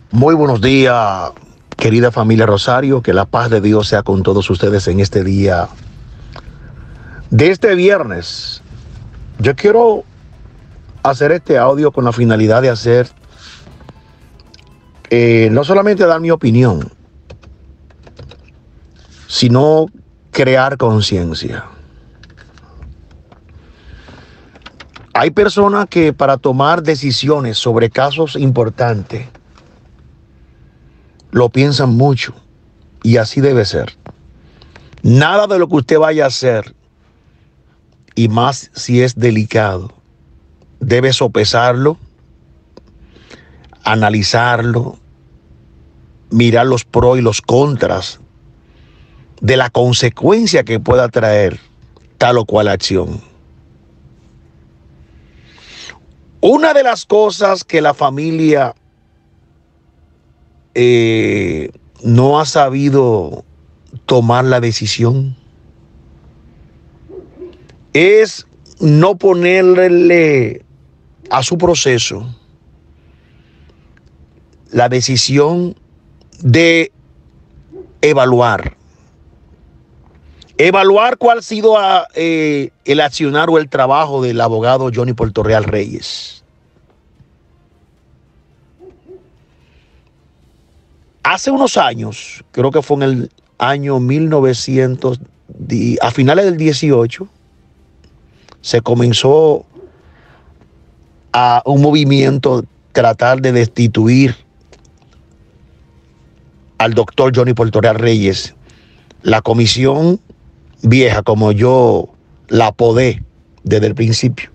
Muy buenos días, querida familia Rosario. Que la paz de Dios sea con todos ustedes en este día de este viernes. Yo quiero hacer este audio con la finalidad de hacer, no solamente dar mi opinión, sino crear conciencia. Hay personas que para tomar decisiones sobre casos importantes lo piensan mucho, y así debe ser. Nada de lo que usted vaya a hacer, y más si es delicado, debe sopesarlo, analizarlo, mirar los pros y los contras de la consecuencia que pueda traer tal o cual acción. Una de las cosas que la familia no ha sabido tomar la decisión es no ponerle a su proceso la decisión de evaluar cuál ha sido el accionar o el trabajo del abogado Johnny Portorreal Reyes. Hace unos años, creo que fue en el año 1900, a finales del 18, se comenzó a un movimiento tratar de destituir al doctor Johnny Portorreal Reyes. La comisión vieja, como yo la apodé desde el principio,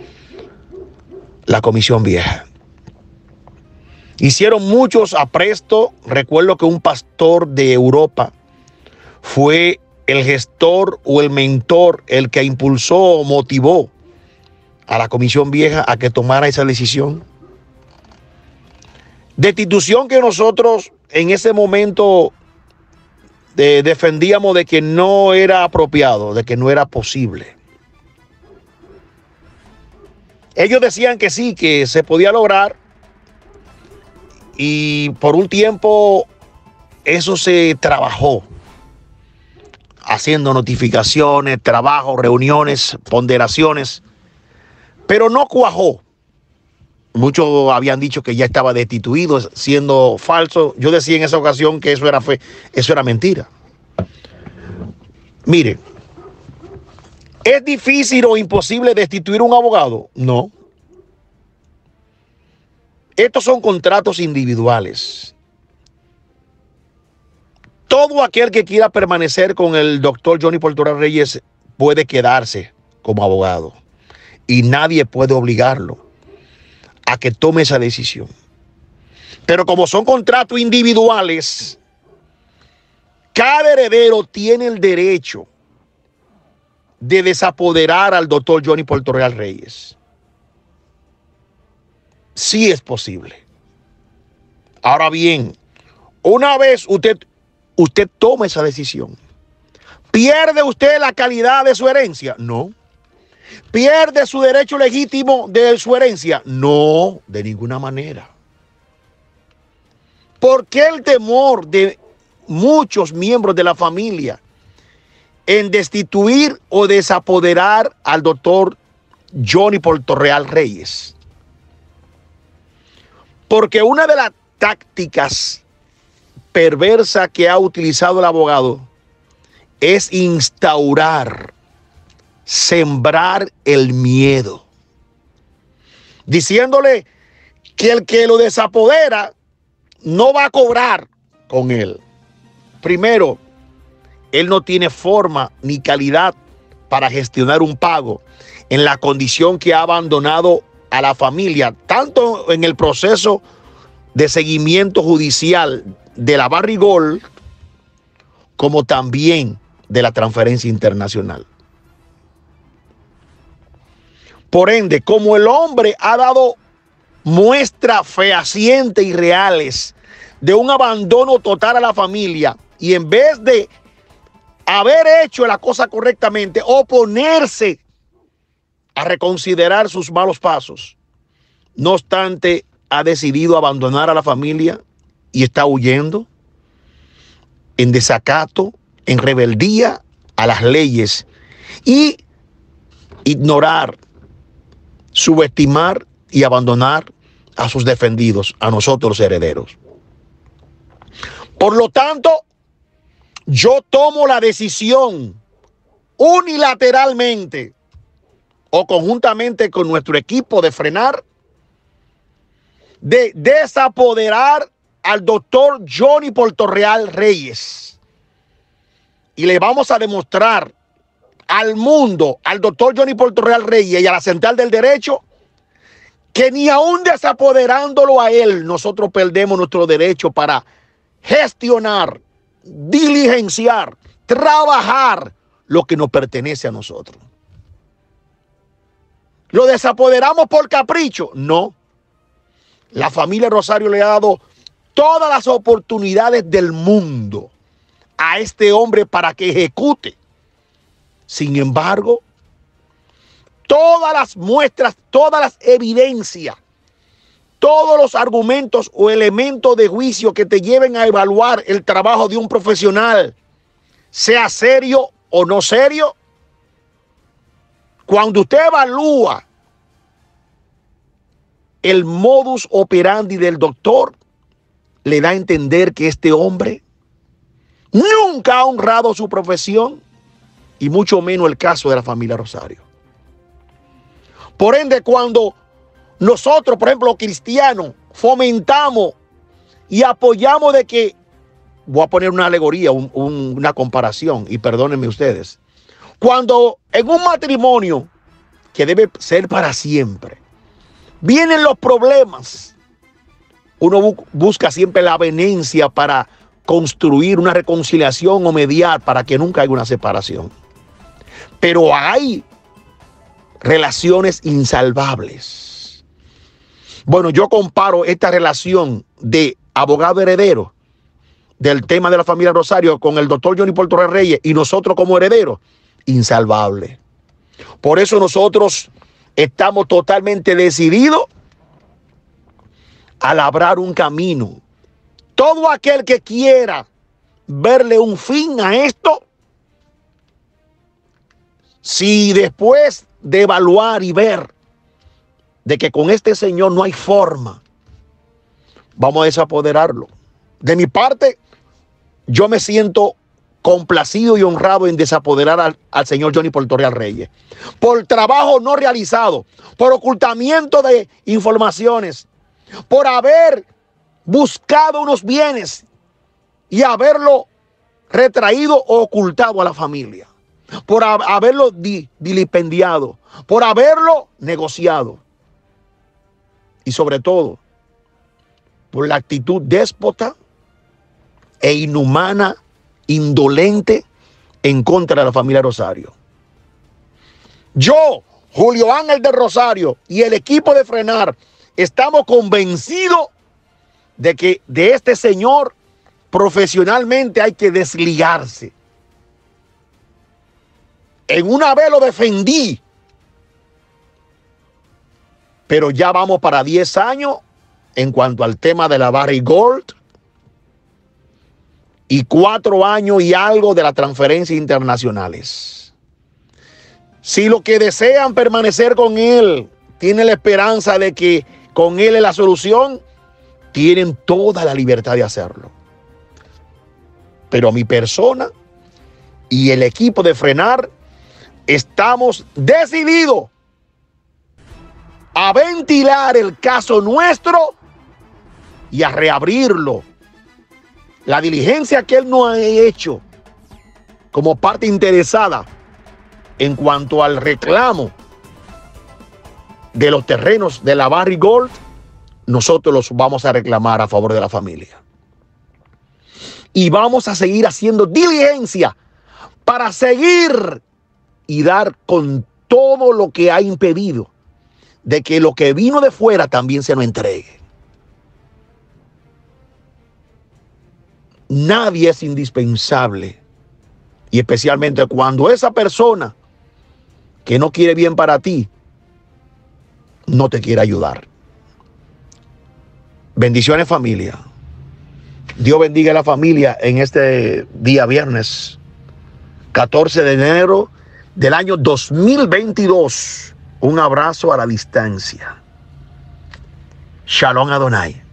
la comisión vieja. Hicieron muchos aprestos. Recuerdo que un pastor de Europa fue el gestor o el mentor, el que impulsó o motivó a la comisión vieja a que tomara esa decisión. Destitución que nosotros en ese momento defendíamos de que no era apropiado, de que no era posible. Ellos decían que sí, que se podía lograr, y por un tiempo eso se trabajó, haciendo notificaciones, trabajos, reuniones, ponderaciones, pero no cuajó. Muchos habían dicho que ya estaba destituido, siendo falso. Yo decía en esa ocasión que eso era mentira. Mire, ¿es difícil o imposible destituir a un abogado? No. Estos son contratos individuales. Todo aquel que quiera permanecer con el doctor Johnny Portorreal Reyes puede quedarse como abogado, y nadie puede obligarlo a que tome esa decisión. Pero como son contratos individuales, cada heredero tiene el derecho de desapoderar al doctor Johnny Portorreal Reyes. Sí es posible. Ahora bien, una vez usted toma esa decisión, ¿pierde usted la calidad de su herencia? No. ¿Pierde su derecho legítimo de su herencia? No, de ninguna manera. ¿Por qué el temor de muchos miembros de la familia en destituir o desapoderar al doctor Johnny Portorreal Reyes? Porque una de las tácticas perversas que ha utilizado el abogado es instaurar, sembrar el miedo, diciéndole que el que lo desapodera no va a cobrar con él. Primero, él no tiene forma ni calidad para gestionar un pago en la condición que ha abandonado a la familia, tanto en el proceso de seguimiento judicial de la Barrigol como también de la transferencia internacional. Por ende, como el hombre ha dado muestras fehacientes y reales de un abandono total a la familia, y en vez de haber hecho la cosa correctamente, oponerse a reconsiderar sus malos pasos, no obstante, ha decidido abandonar a la familia, y está huyendo en desacato, en rebeldía a las leyes y ignorar, subestimar y abandonar a sus defendidos, a nosotros los herederos. Por lo tanto, yo tomo la decisión unilateralmente o conjuntamente con nuestro equipo de frenar, de desapoderar al doctor Johnny Portorreal Reyes. Y le vamos a demostrar al mundo, al doctor Johnny Portorreal Reyes y a la Central del Derecho, que ni aún desapoderándolo a él, nosotros perdemos nuestro derecho para gestionar, diligenciar, trabajar lo que nos pertenece a nosotros. ¿Lo desapoderamos por capricho? No. La familia Rosario le ha dado todas las oportunidades del mundo a este hombre para que ejecute. Sin embargo, todas las muestras, todas las evidencias, todos los argumentos o elementos de juicio que te lleven a evaluar el trabajo de un profesional, sea serio o no serio, cuando usted evalúa el modus operandi del doctor, le da a entender que este hombre nunca ha honrado su profesión y mucho menos el caso de la familia Rosario. Por ende, cuando nosotros, por ejemplo, los cristianos, fomentamos y apoyamos de que, voy a poner una alegoría, una comparación, y perdónenme ustedes, cuando en un matrimonio que debe ser para siempre, vienen los problemas, uno busca siempre la avenencia para construir una reconciliación o mediar para que nunca haya una separación. Pero hay relaciones insalvables. Bueno, yo comparo esta relación de abogado heredero del tema de la familia Rosario con el doctor Johnny Portorreal Reyes y nosotros como herederos, insalvable. Por eso nosotros estamos totalmente decididos a labrar un camino. Todo aquel que quiera verle un fin a esto, si después de evaluar y ver de que con este señor no hay forma, vamos a desapoderarlo. De mi parte, yo me siento complacido y honrado en desapoderar al señor Johnny Portorreal Reyes por trabajo no realizado, por ocultamiento de informaciones, por haber buscado unos bienes y haberlo retraído o ocultado a la familia, por haberlo dilipendiado, por haberlo negociado y sobre todo por la actitud déspota e inhumana, indolente en contra de la familia Rosario. Yo, Julio Ángel del Rosario y el equipo de Frenar estamos convencidos de que de este señor profesionalmente hay que desligarse. En una vez lo defendí, pero ya vamos para 10 años en cuanto al tema de la Barrick Gold y 4 años y algo de las transferencias internacionales. Si los que desean permanecer con él tienen la esperanza de que con él es la solución, tienen toda la libertad de hacerlo. Pero mi persona y el equipo de Frenar estamos decididos a ventilar el caso nuestro y a reabrirlo. La diligencia que él no ha hecho como parte interesada en cuanto al reclamo de los terrenos de la Barrick Gold, nosotros los vamos a reclamar a favor de la familia. Y vamos a seguir haciendo diligencia para seguir y dar con todo lo que ha impedido de que lo que vino de fuera también se nos entregue. Nadie es indispensable. Y especialmente cuando esa persona que no quiere bien para ti no te quiere ayudar. Bendiciones, familia. Dios bendiga a la familia en este día viernes, 14 de enero del año 2022. Un abrazo a la distancia. Shalom Adonai.